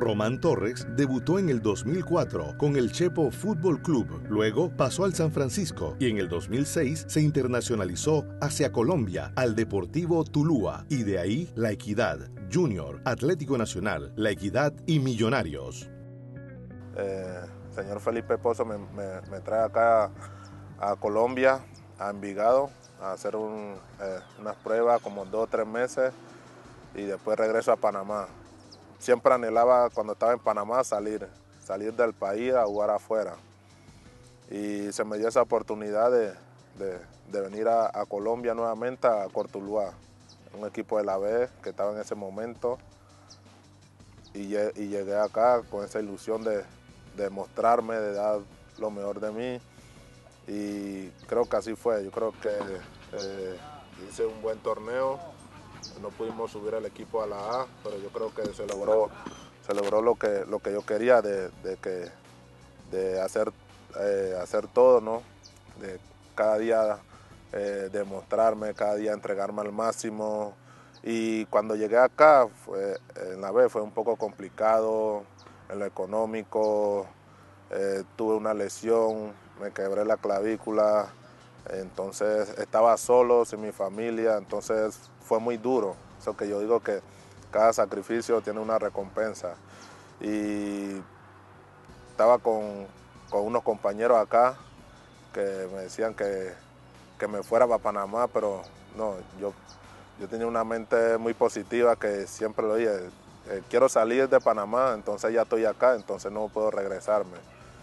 Román Torres debutó en el 2004 con el Chepo Fútbol Club, luego pasó al San Francisco y en el 2006 se internacionalizó hacia Colombia, al Deportivo Tuluá, y de ahí La Equidad, Junior, Atlético Nacional, La Equidad y Millonarios. Señor Felipe Pozo me trae acá a Colombia, a Envigado, a hacer unas pruebas como 2 o 3 meses y después regreso a Panamá. Siempre anhelaba cuando estaba en Panamá salir del país a jugar afuera. Y se me dio esa oportunidad de venir a Colombia nuevamente, a Cortuluá, un equipo de la B que estaba en ese momento. Y llegué acá con esa ilusión de mostrarme, de dar lo mejor de mí. Y creo que así fue. Yo creo que hice un buen torneo. No pudimos subir el equipo a la A, pero yo creo que se logró lo que yo quería de hacer todo, ¿no? De cada día demostrarme, cada día entregarme al máximo. Y cuando llegué acá, en la B fue un poco complicado en lo económico, tuve una lesión, me quebré la clavícula, entonces estaba solo, sin mi familia, entonces fue muy duro. Eso que yo digo que cada sacrificio tiene una recompensa. Y estaba con unos compañeros acá que me decían que me fuera para Panamá, pero no, yo tenía una mente muy positiva que siempre lo dije, quiero salir de Panamá, entonces ya estoy acá, entonces no puedo regresarme.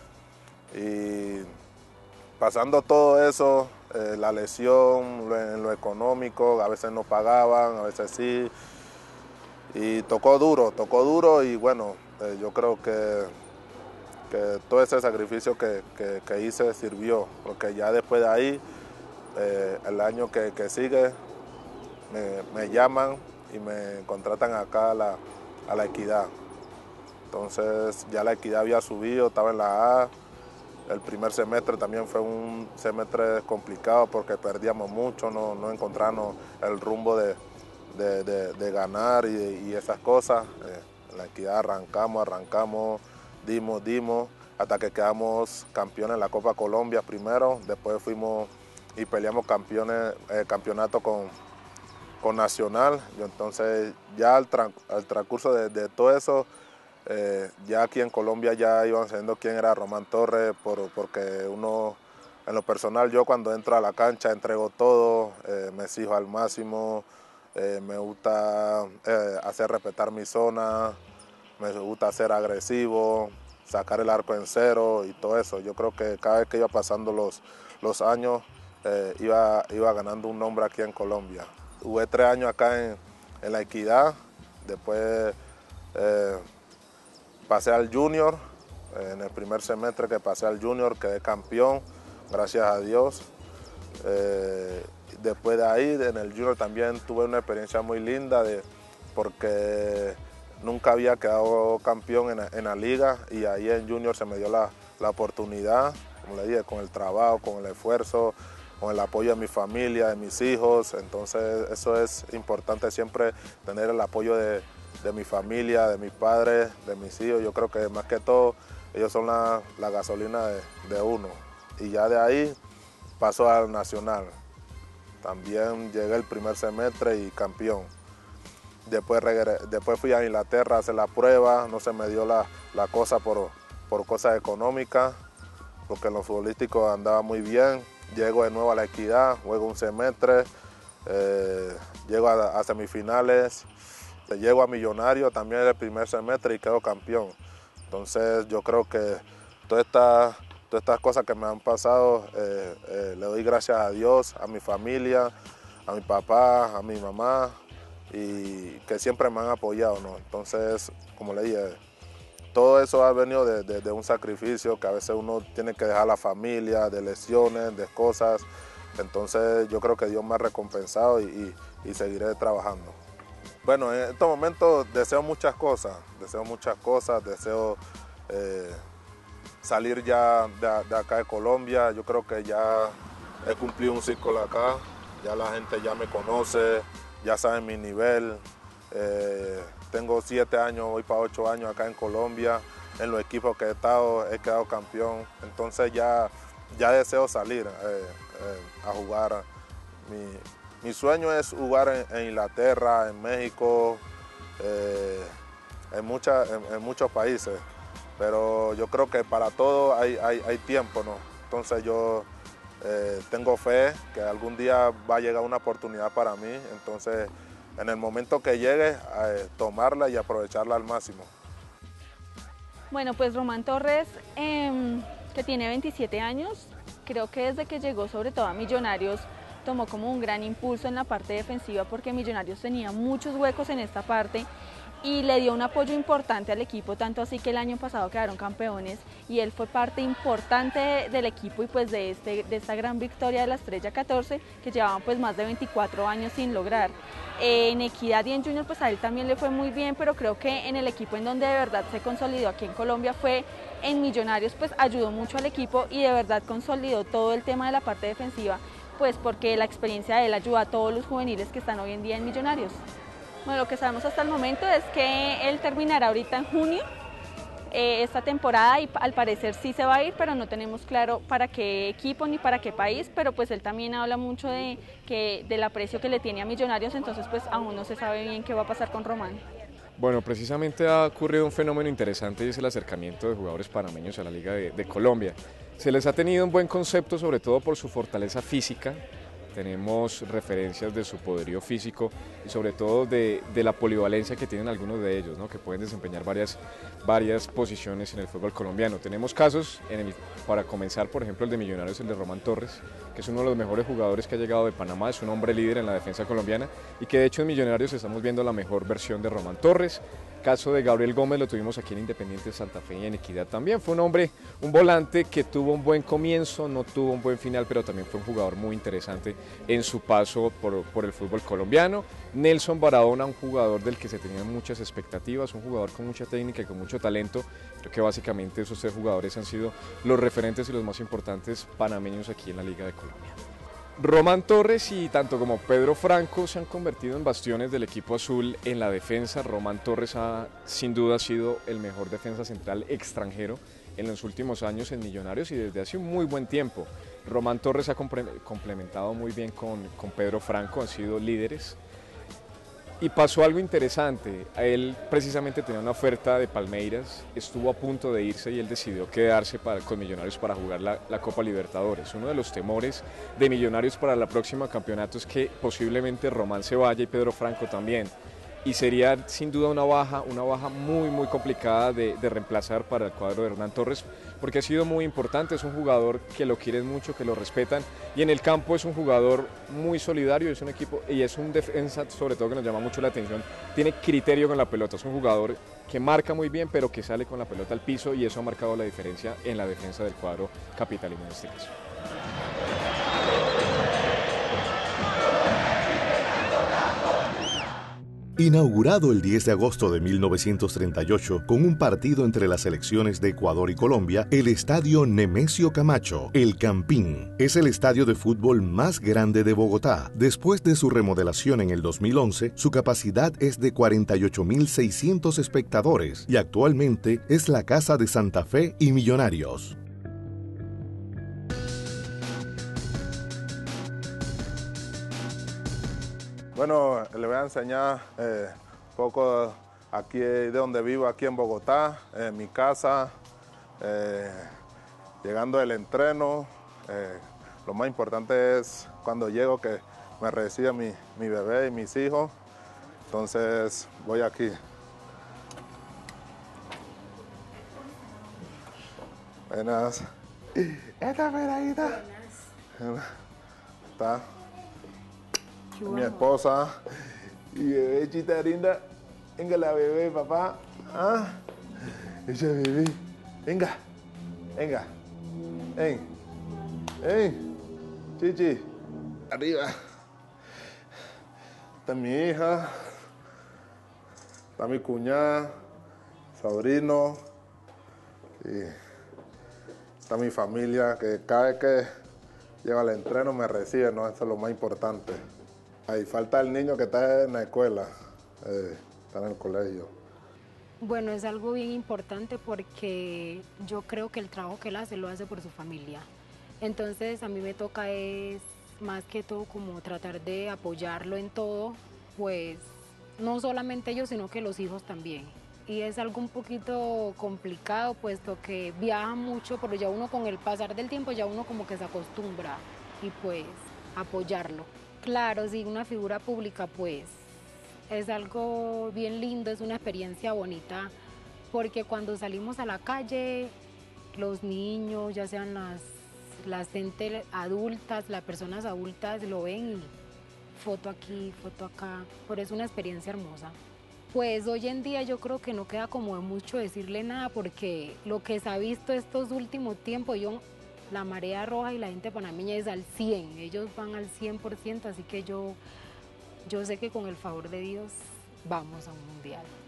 Y pasando todo eso, la lesión, en lo económico, a veces no pagaban, a veces sí, y tocó duro y bueno, yo creo que todo ese sacrificio que hice sirvió, porque ya después de ahí, el año que sigue, me llaman y me contratan acá a la Equidad. Entonces ya la Equidad había subido, estaba en la A. El primer semestre también fue un semestre complicado porque perdíamos mucho, no encontramos el rumbo de ganar y esas cosas. En la Equidad arrancamos, dimos, hasta que quedamos campeones en la Copa Colombia primero, después fuimos y peleamos campeonato con Nacional. Y entonces ya al transcurso de todo eso, ya aquí en Colombia ya iban sabiendo quién era Román Torres, porque uno, en lo personal, yo cuando entro a la cancha entrego todo, me exijo al máximo, me gusta hacer respetar mi zona, me gusta ser agresivo, sacar el arco en cero y todo eso. Yo creo que cada vez que iba pasando los años, iba ganando un nombre aquí en Colombia. Jugué 3 años acá en La Equidad, después pasé al Junior, en el primer semestre que pasé al Junior quedé campeón, gracias a Dios. Después de ahí, en el Junior también tuve una experiencia muy linda porque nunca había quedado campeón en la liga y ahí en Junior se me dio la oportunidad, como le dije, con el trabajo, con el esfuerzo, con el apoyo de mi familia, de mis hijos. Entonces eso es importante siempre, tener el apoyo de mi familia, de mis padres, de mis hijos. Yo creo que más que todo ellos son la gasolina de uno. Y ya de ahí paso al Nacional. También llegué el primer semestre y campeón. Después fui a Inglaterra a hacer la prueba, no se me dio la cosa por cosas económicas, porque en lo futbolístico andaba muy bien. Llego de nuevo a La Equidad, juego un semestre, llego a semifinales, llego a Millonarios también el primer semestre y quedo campeón. Entonces yo creo que todas estas cosas que me han pasado, le doy gracias a Dios, a mi familia, a mi papá, a mi mamá, y que siempre me han apoyado, ¿no? Entonces, como le dije, todo eso ha venido de un sacrificio que a veces uno tiene que dejar a la familia, de lesiones, de cosas. Entonces yo creo que Dios me ha recompensado y seguiré trabajando. Bueno, en estos momentos deseo muchas cosas, deseo salir ya de acá de Colombia. Yo creo que ya he cumplido un ciclo acá, ya la gente ya me conoce, ya sabe mi nivel. tengo 7 años, voy para 8 años acá en Colombia. En los equipos que he estado, he quedado campeón. Entonces ya deseo salir a jugar. Mi sueño es jugar en Inglaterra, en México, en muchos países. Pero yo creo que para todo hay tiempo, ¿no? Entonces yo tengo fe que algún día va a llegar una oportunidad para mí. Entonces en el momento que llegue, tomarla y aprovecharla al máximo. Bueno, pues Román Torres, que tiene 27 años, creo que desde que llegó sobre todo a Millonarios tomó como un gran impulso en la parte defensiva porque Millonarios tenía muchos huecos en esta parte y le dio un apoyo importante al equipo, tanto así que el año pasado quedaron campeones y él fue parte importante del equipo y pues de esta gran victoria de la Estrella 14 que llevaban pues más de 24 años sin lograr. En Equidad y en Junior pues a él también le fue muy bien, pero creo que en el equipo en donde de verdad se consolidó aquí en Colombia fue en Millonarios, pues ayudó mucho al equipo y de verdad consolidó todo el tema de la parte defensiva, pues porque la experiencia de él ayuda a todos los juveniles que están hoy en día en Millonarios. Bueno, lo que sabemos hasta el momento es que él terminará ahorita en junio esta temporada y al parecer sí se va a ir, pero no tenemos claro para qué equipo ni para qué país, pero pues él también habla mucho del aprecio que le tiene a Millonarios, entonces pues aún no se sabe bien qué va a pasar con Román. Bueno, precisamente ha ocurrido un fenómeno interesante y es el acercamiento de jugadores panameños a la Liga de Colombia. Se les ha tenido un buen concepto, sobre todo por su fortaleza física. Tenemos referencias de su poderío físico y sobre todo de la polivalencia que tienen algunos de ellos, ¿no? Que pueden desempeñar varias posiciones en el fútbol colombiano. Tenemos casos, para comenzar, por ejemplo, el de Millonarios, el de Román Torres, que es uno de los mejores jugadores que ha llegado de Panamá, es un hombre líder en la defensa colombiana y que de hecho en Millonarios estamos viendo la mejor versión de Román Torres. Caso de Gabriel Gómez lo tuvimos aquí en Independiente Santa Fe y en Equidad también. Fue un hombre, un volante que tuvo un buen comienzo, no tuvo un buen final, pero también fue un jugador muy interesante en su paso por el fútbol colombiano. Nelson Barahona, un jugador del que se tenían muchas expectativas, un jugador con mucha técnica y con mucho talento. Creo que básicamente esos 3 jugadores han sido los referentes y los más importantes panameños aquí en la Liga de Colombia. Román Torres y tanto como Pedro Franco se han convertido en bastiones del equipo azul en la defensa. Román Torres ha sin duda sido el mejor defensa central extranjero en los últimos años en Millonarios y desde hace un muy buen tiempo. Román Torres ha complementado muy bien con Pedro Franco, han sido líderes. Y pasó algo interesante, él precisamente tenía una oferta de Palmeiras, estuvo a punto de irse y él decidió quedarse con Millonarios para jugar la Copa Libertadores. Uno de los temores de Millonarios para el próximo campeonato es que posiblemente Román se vaya y Pedro Franco también. Y sería sin duda una baja muy complicada de reemplazar para el cuadro de Hernán Torres, porque ha sido muy importante, es un jugador que lo quieren mucho, que lo respetan, y en el campo es un jugador muy solidario, es un equipo y es un defensa sobre todo que nos llama mucho la atención, tiene criterio con la pelota, es un jugador que marca muy bien, pero que sale con la pelota al piso y eso ha marcado la diferencia en la defensa del cuadro capitalino en este caso. Inaugurado el 10 de agosto de 1938 con un partido entre las selecciones de Ecuador y Colombia, el estadio Nemesio Camacho, El Campín, es el estadio de fútbol más grande de Bogotá. Después de su remodelación en el 2011, su capacidad es de 48.600 espectadores y actualmente es la casa de Santa Fe y Millonarios. Bueno, le voy a enseñar un poco aquí de donde vivo, aquí en Bogotá, en mi casa, llegando del entreno. Lo más importante es cuando llego que me recibe mi bebé y mis hijos. Entonces voy aquí. Buenas. Esta peladita. Está. Mi esposa y bebé chita linda. Venga la bebé, papá. ¿Ah? Esa bebé. Venga. Venga. Ven. Ven. Chichi. Arriba. Está mi hija. Está mi cuñada. Sobrino. Y está mi familia que cada vez que llego al entreno me recibe, ¿no? Eso es lo más importante. Ahí falta el niño que está en la escuela. está en el colegio. Bueno, es algo bien importante porque yo creo que el trabajo que él hace lo hace por su familia. Entonces a mí me toca es más que todo como tratar de apoyarlo en todo, pues no solamente ellos sino que los hijos también. Y es algo un poquito complicado puesto que viaja mucho, pero ya uno con el pasar del tiempo ya uno como que se acostumbra y pues apoyarlo. Claro, sí, una figura pública pues es algo bien lindo, es una experiencia bonita, porque cuando salimos a la calle, los niños, ya sean las gente adultas, las personas adultas lo ven y foto aquí, foto acá, pero es una experiencia hermosa. Pues hoy en día yo creo que no queda como de mucho decirle nada, porque lo que se ha visto estos últimos tiempos, la marea roja y la gente panameña es al 100, ellos van al 100%, así que yo sé que con el favor de Dios vamos a un mundial.